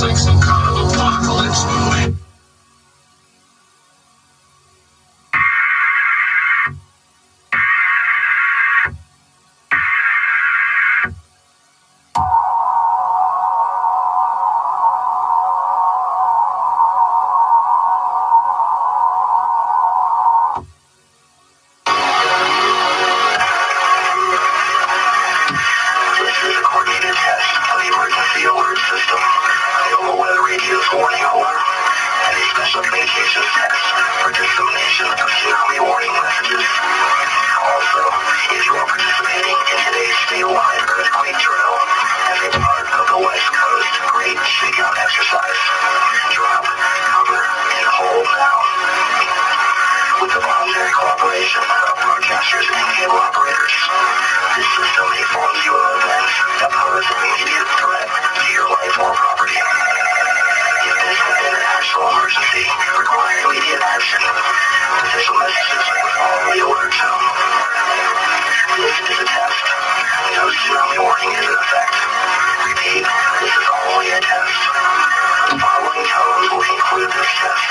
like some kind of apocalypse movie. Coordinated test of the emergency alert system, available weather radios warning alarm, and a special communications test for dissemination of tsunami warning messages. Also, if you are participating in today's statewide earthquake drill as a part of the West Coast Great Shakeout exercise, drop, cover, and hold now. With the voluntary cooperation of broadcasters and cable operators, this system informs you of events that pose an immediate threat to your life or property. If this is an national emergency requiring immediate action, official messages will follow the alert zone. This is a test. No tsunami warning is in effect. Repeat, this is only a test. The following tones will conclude this test.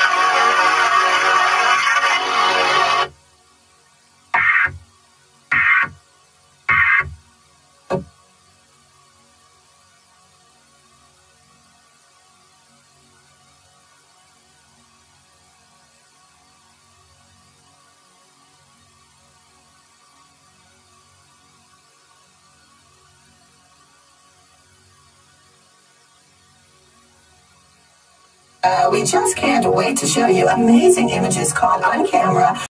We just can't wait to show you amazing images caught on camera